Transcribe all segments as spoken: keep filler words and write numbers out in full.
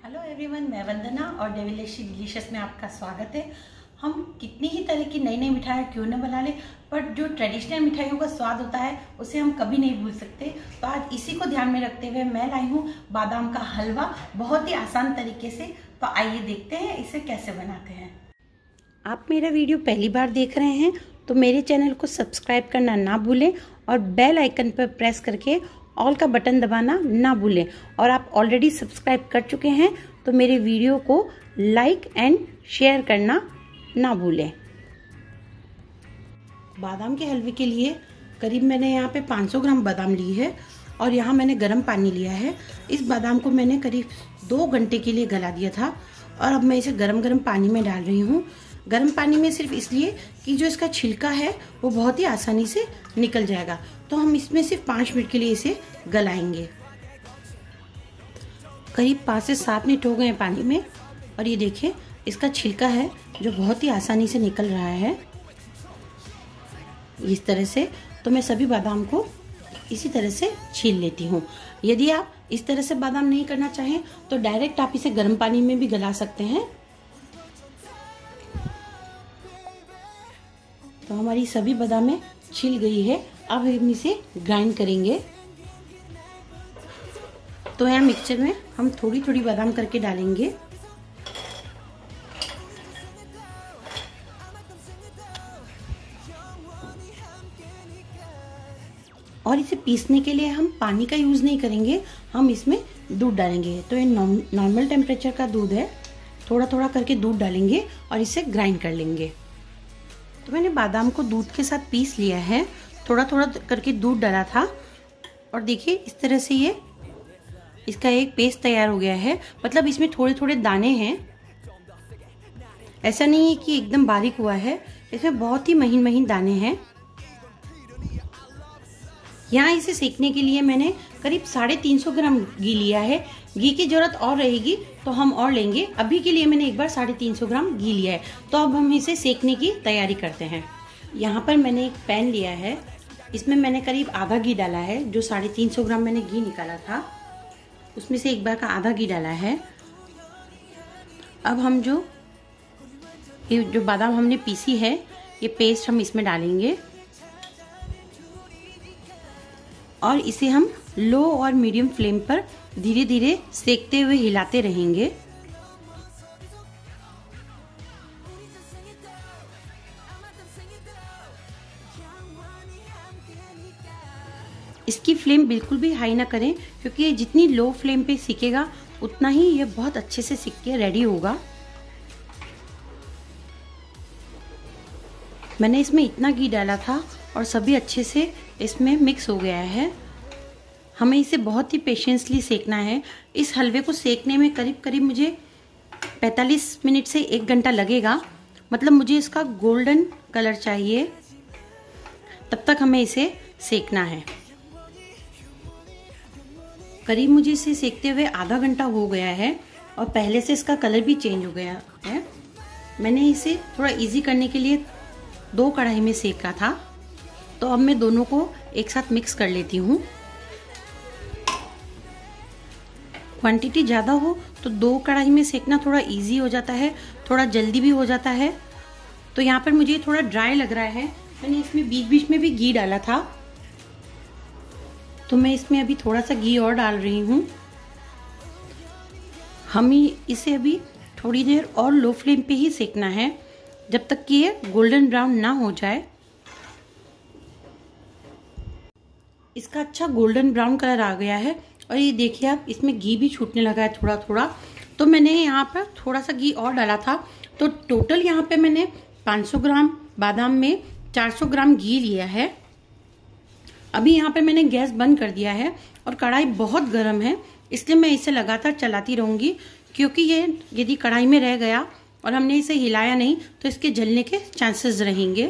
Hello everyone, मैं वंदना और devilish delicious में आपका स्वागत है। हम कितनी ही तरह की नई नई मिठाई क्यों न बना ले, पर जो ट्रेडिशनल मिठाइयों का स्वाद होता है उसे हम कभी नहीं भूल सकते। तो आज इसी को ध्यान में रखते हुए मैं लाई हूँ बादाम का हलवा, बहुत ही आसान तरीके से। तो आइए देखते हैं इसे कैसे बनाते हैं। आप मेरा वीडियो पहली बार देख रहे हैं तो मेरे चैनल को सब्सक्राइब करना ना भूलें और बेल आइकन पर प्रेस करके ऑल का बटन दबाना ना भूलें। और आप ऑलरेडी सब्सक्राइब कर चुके हैं तो मेरे वीडियो को लाइक एंड शेयर करना ना भूलें। बादाम के हलवे के लिए करीब मैंने यहाँ पे पाँच सौ ग्राम बादाम ली है और यहाँ मैंने गर्म पानी लिया है। इस बादाम को मैंने करीब दो घंटे के लिए गला दिया था और अब मैं इसे गरम गरम पानी में डाल रही हूँ। गर्म पानी में सिर्फ इसलिए कि जो इसका छिलका है वो बहुत ही आसानी से निकल जाएगा। तो हम इसमें सिर्फ पाँच मिनट के लिए इसे गलाएंगे। करीब पाँच से सात मिनट हो गए हैं पानी में और ये देखिए इसका छिलका है जो बहुत ही आसानी से निकल रहा है इस तरह से। तो मैं सभी बादाम को इसी तरह से छील लेती हूँ। यदि आप इस तरह से बादाम नहीं करना चाहें तो डायरेक्ट आप इसे गर्म पानी में भी गला सकते हैं। तो हमारी सभी बादामें छिल गई है। अब हम इसे ग्राइंड करेंगे। तो यहाँ मिक्सचर में हम थोड़ी थोड़ी बादाम करके डालेंगे। और इसे पीसने के लिए हम पानी का यूज नहीं करेंगे, हम इसमें दूध डालेंगे। तो ये नॉर्मल टेम्परेचर का दूध है, थोड़ा थोड़ा करके दूध डालेंगे और इसे ग्राइंड कर लेंगे। तो मैंने बादाम को दूध के साथ पीस लिया है, थोड़ा थोड़ा करके दूध डाला था और देखिए इस तरह से ये इसका एक पेस्ट तैयार हो गया है। मतलब इसमें थोड़े थोड़े दाने हैं, ऐसा नहीं है कि एकदम बारीक हुआ है, इसमें बहुत ही महीन महीन दाने हैं। यहाँ इसे सेकने के लिए मैंने करीब साढ़े तीन सौ ग्राम घी लिया है। घी की जरूरत और रहेगी तो हम और लेंगे। अभी के लिए मैंने एक बार साढ़े तीन सौ ग्राम घी लिया है। तो अब हम इसे सेकने की तैयारी करते हैं। यहाँ पर मैंने एक पैन लिया है, इसमें मैंने करीब आधा घी डाला है। जो साढ़े तीन सौ ग्राम मैंने घी निकाला था उसमें से एक बार का आधा घी डाला है। अब हम जो ये जो बादाम हमने पीसी है ये पेस्ट हम इसमें डालेंगे और इसे हम लो और मीडियम फ्लेम पर धीरे धीरे सेकते हुए हिलाते रहेंगे। इसकी फ्लेम बिल्कुल भी हाई ना करें क्योंकि ये जितनी लो फ्लेम पे सीखेगा उतना ही ये बहुत अच्छे से सीख के रेडी होगा। मैंने इसमें इतना घी डाला था और सभी अच्छे से इसमें मिक्स हो गया है। हमें इसे बहुत ही पेशेंसली सेकना है। इस हलवे को सेकने में करीब करीब मुझे पैंतालीस मिनट से एक घंटा लगेगा। मतलब मुझे इसका गोल्डन कलर चाहिए, तब तक हमें इसे सेकना है। करीब मुझे इसे सेकते हुए आधा घंटा हो गया है और पहले से इसका कलर भी चेंज हो गया है। मैंने इसे थोड़ा इजी करने के लिए दो कढ़ाई में सेका था। तो अब मैं दोनों को एक साथ मिक्स कर लेती हूँ। क्वांटिटी ज़्यादा हो तो दो कढ़ाई में सेकना थोड़ा इजी हो जाता है, थोड़ा जल्दी भी हो जाता है। तो यहाँ पर मुझे थोड़ा ड्राई लग रहा है, मैंने इसमें बीच बीच में भी घी डाला था। तो मैं इसमें अभी थोड़ा सा घी और डाल रही हूँ। हमें इसे अभी थोड़ी देर और लो फ्लेम पे ही सेकना है जब तक कि ये गोल्डन ब्राउन ना हो जाए। इसका अच्छा गोल्डन ब्राउन कलर आ गया है और ये देखिए आप इसमें घी भी छूटने लगा है थोड़ा थोड़ा। तो मैंने यहाँ पर थोड़ा सा घी और डाला था। तो टोटल यहाँ पे मैंने पाँच सौ ग्राम बादाम में चार सौ ग्राम घी लिया है। अभी यहाँ पे मैंने गैस बंद कर दिया है और कढ़ाई बहुत गर्म है, इसलिए मैं इसे लगातार चलाती रहूँगी क्योंकि ये यदि कढ़ाई में रह गया और हमने इसे हिलाया नहीं तो इसके जलने के चांसेस रहेंगे।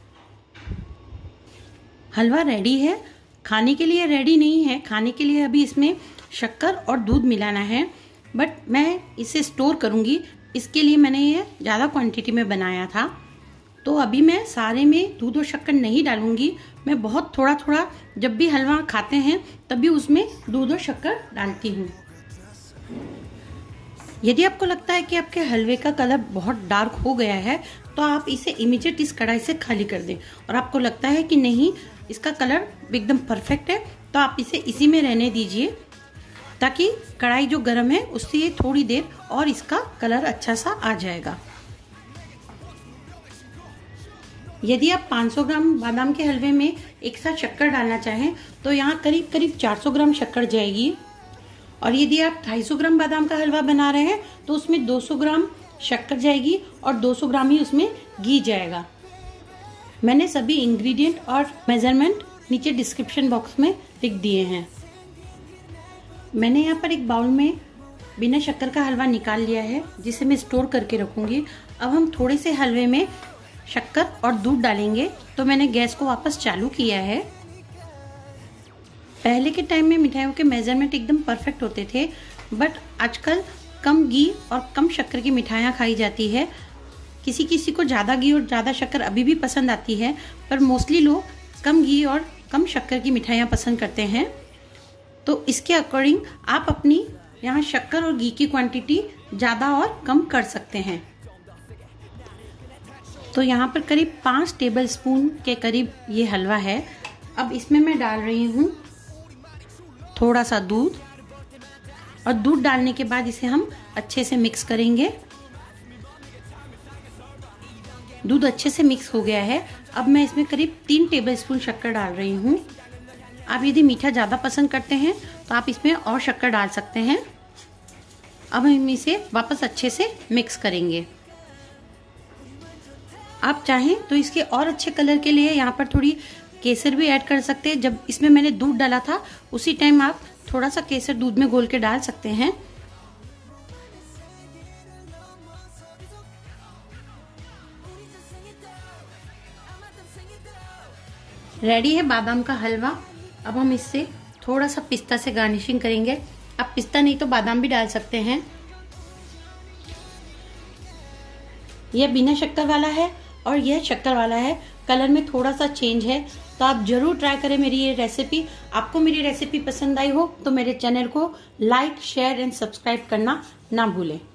हलवा रेडी है, खाने के लिए रेडी नहीं है। खाने के लिए अभी इसमें शक्कर और दूध मिलाना है, बट मैं इसे स्टोर करूँगी, इसके लिए मैंने ये ज़्यादा क्वांटिटी में बनाया था। तो अभी मैं सारे में दूध और शक्कर नहीं डालूंगी, मैं बहुत थोड़ा थोड़ा जब भी हलवा खाते हैं तभी उसमें दूध और शक्कर डालती हूँ। यदि आपको लगता है कि आपके हलवे का कलर बहुत डार्क हो गया है तो आप इसे इमीडिएट इस कढ़ाई से खाली कर दें, और आपको लगता है कि नहीं इसका कलर एकदम परफेक्ट है तो आप इसे इसी में रहने दीजिए, ताकि कढ़ाई जो गर्म है उससे थोड़ी देर और इसका कलर अच्छा सा आ जाएगा। यदि आप पाँच सौ ग्राम बादाम के हलवे में एक साथ शक्कर डालना चाहें तो यहाँ करीब करीब चार सौ ग्राम शक्कर जाएगी, और यदि आप दो सौ पचास ग्राम बादाम का हलवा बना रहे हैं तो उसमें दो सौ ग्राम शक्कर जाएगी और दो सौ ग्राम ही उसमें घी जाएगा। मैंने सभी इंग्रेडिएंट और मेजरमेंट नीचे डिस्क्रिप्शन बॉक्स में लिख दिए हैं। मैंने यहाँ पर एक बाउल में बिना शक्कर का हलवा निकाल लिया है जिसे मैं स्टोर करके रखूंगी। अब हम थोड़े से हलवे में शक्कर और दूध डालेंगे। तो मैंने गैस को वापस चालू किया है। पहले के टाइम में मिठाइयों के मेजरमेंट एकदम परफेक्ट होते थे, बट आजकल कम घी और कम शक्कर की मिठाइयाँ खाई जाती है। किसी किसी को ज़्यादा घी और ज़्यादा शक्कर अभी भी पसंद आती है, पर मोस्टली लोग कम घी और कम शक्कर की मिठाइयाँ पसंद करते हैं। तो इसके अकॉर्डिंग आप अपनी यहाँ शक्कर और घी की क्वांटिटी ज़्यादा और कम कर सकते हैं। तो यहाँ पर करीब पाँच टेबलस्पून के करीब ये हलवा है। अब इसमें मैं डाल रही हूँ थोड़ा सा दूध, और दूध डालने के बाद इसे हम अच्छे से मिक्स करेंगे। दूध अच्छे से मिक्स हो गया है। अब मैं इसमें करीब तीन टेबलस्पून शक्कर डाल रही हूँ। आप यदि मीठा ज़्यादा पसंद करते हैं तो आप इसमें और शक्कर डाल सकते हैं। अब हम इसे वापस अच्छे से मिक्स करेंगे। आप चाहें तो इसके और अच्छे कलर के लिए यहाँ पर थोड़ी केसर भी ऐड कर सकते हैं। जब इसमें मैंने दूध डाला था उसी टाइम आप थोड़ा सा केसर दूध में घोल के डाल सकते हैं। रेडी है बादाम का हलवा। अब हम इससे थोड़ा सा पिस्ता से गार्निशिंग करेंगे। आप पिस्ता नहीं तो बादाम भी डाल सकते हैं। यह बिना शक्कर वाला है और यह शक्कर वाला है। कलर में थोड़ा सा चेंज है, तो आप जरूर ट्राई करें मेरी ये रेसिपी। आपको मेरी रेसिपी पसंद आई हो तो मेरे चैनल को लाइक, शेयर एंड सब्सक्राइब करना ना भूलें।